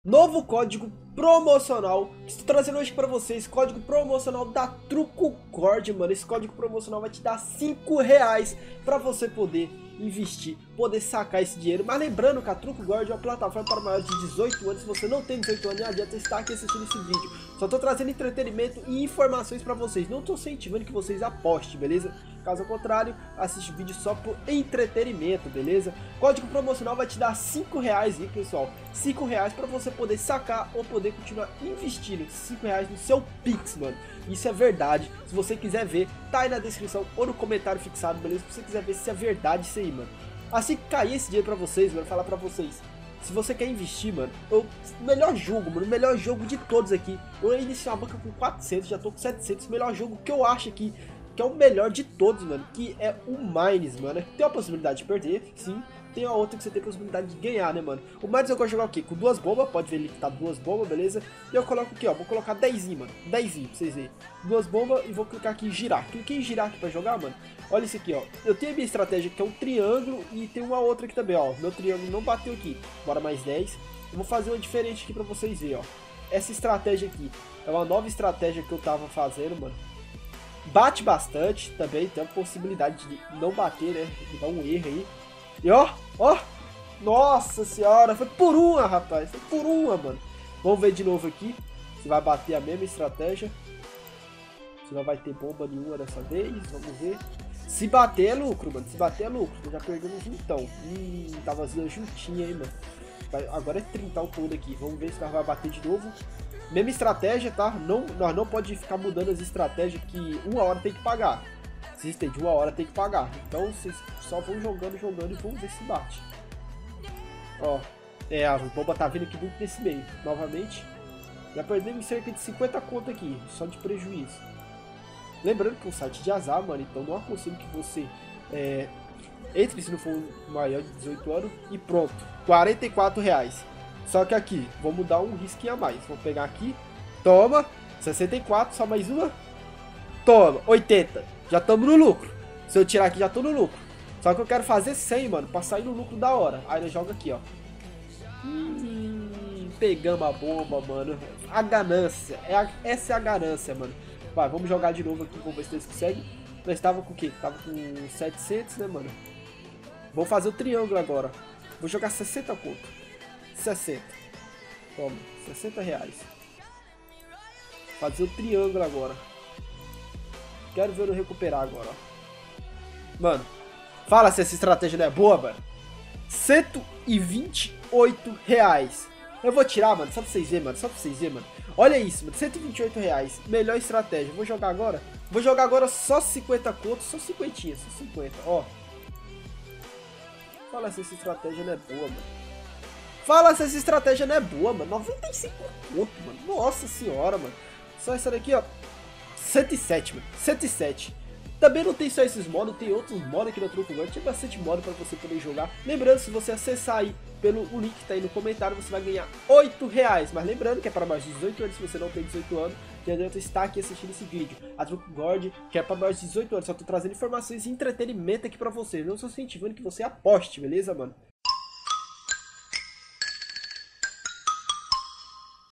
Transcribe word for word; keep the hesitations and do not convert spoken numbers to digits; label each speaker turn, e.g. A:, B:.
A: Novo código promocional que estou trazendo hoje para vocês, código promocional da TrucoGord, mano. Esse código promocional vai te dar cinco reais para você poder investir, poder sacar esse dinheiro. Mas lembrando que a TrucoGord é uma plataforma para maiores de dezoito anos. Se você não tem dezoito anos, não adianta estar aqui assistindo esse vídeo. Só estou trazendo entretenimento e informações para vocês. Não estou incentivando que vocês apostem, beleza? Caso contrário, assiste o vídeo só por entretenimento, beleza? Código promocional vai te dar cinco reais aí, pessoal. cinco reais para você poder sacar ou poder continuar investindo. cinco reais no seu Pix, mano. Isso é verdade. Se você quiser ver, tá aí na descrição ou no comentário fixado, beleza? Se você quiser ver se é verdade isso aí, mano. Assim que cair esse dinheiro pra vocês, mano, falar pra vocês. Se você quer investir, mano, o melhor jogo, mano, o melhor jogo de todos aqui. Eu iniciei uma banca com quatrocentos, já tô com setecentos. O melhor jogo que eu acho aqui, que é o melhor de todos, mano, que é o Mines, mano. Tem a possibilidade de perder, sim. Tem a outra que você tem a possibilidade de ganhar, né, mano? O Mines eu gosto de jogar o quê? Com duas bombas, pode ver ali que tá duas bombas, beleza? E eu coloco aqui, ó, vou colocar dez, mano, dez pra vocês verem. Duas bombas e vou clicar aqui em girar. Cliquei em girar aqui pra jogar, mano. Olha isso aqui, ó. Eu tenho a minha estratégia que é um triângulo e tem uma outra aqui também, ó. Meu triângulo não bateu aqui. Bora mais dez. Eu vou fazer uma diferente aqui pra vocês verem, ó. Essa estratégia aqui é uma nova estratégia que eu tava fazendo, mano. Bate bastante também, tem a possibilidade de não bater, né? De dar um erro aí. E ó, ó. Nossa senhora, foi por uma, rapaz. Foi por uma, mano. Vamos ver de novo aqui se vai bater a mesma estratégia. Se não vai ter bomba nenhuma dessa vez. Vamos ver. Se bater é lucro, mano. Se bater é lucro. Eu já perdemos vintão. Hum, tava juntinha aí, mano. Vai, agora é trinta o todo aqui. Vamos ver se nós vai bater de novo. Mesma estratégia, tá? Não, nós não pode ficar mudando as estratégias que uma hora tem que pagar. Se estende uma hora tem que pagar. Então vocês só vão jogando, jogando e vamos ver se bate. Ó, é, a bomba tá vindo aqui muito nesse meio. Novamente, já perdemos cerca de cinquenta conto aqui, só de prejuízo. Lembrando que é um site de azar, mano, então não aconselho que você é, entre se não for maior de dezoito anos e pronto. quarenta e quatro reais. Só que aqui, vamos dar um risquinho a mais. Vou pegar aqui, toma, sessenta e quatro, só mais uma. Toma, oitenta. Já estamos no lucro. Se eu tirar aqui, já tô no lucro. Só que eu quero fazer cem, mano, pra sair no lucro da hora. Aí eu jogo aqui, ó. Hum, pegamos a bomba, mano. A ganância. É a, essa é a ganância, mano. Vai, vamos jogar de novo aqui, vamos ver se eles conseguem. Nós estava com o quê? Tava com setecentos, né, mano? Vou fazer o triângulo agora. Vou jogar sessenta conto. sessenta. Toma, sessenta reais. Fazer o triângulo agora. Quero ver eu recuperar agora, ó. Mano, fala se essa estratégia não é boa, mano. cento e vinte e oito reais. Eu vou tirar, mano, só pra vocês verem, mano. Só pra vocês verem, mano. Olha isso, mano. cento e vinte e oito reais. Melhor estratégia. Vou jogar agora. Vou jogar agora só cinquenta contos. Só cinquenta, só cinquenta, ó. Fala se essa estratégia não é boa, mano. Fala se essa estratégia não é boa, mano. noventa e cinco conto, mano. Nossa senhora, mano. Só essa daqui, ó. cento e sete, mano. cento e sete. Também não tem só esses modos, tem outros modos aqui na TrucoGord. Tem bastante modo para você poder jogar. Lembrando, se você acessar aí pelo o link que tá aí no comentário, você vai ganhar oito reais. Mas lembrando que é para mais de dezoito anos. Se você não tem dezoito anos, já adianta estar aqui assistindo esse vídeo. A TrucoGord, que é para mais de dezoito anos. Só tô trazendo informações e entretenimento aqui para você. Não estou incentivando que você aposte, beleza, mano?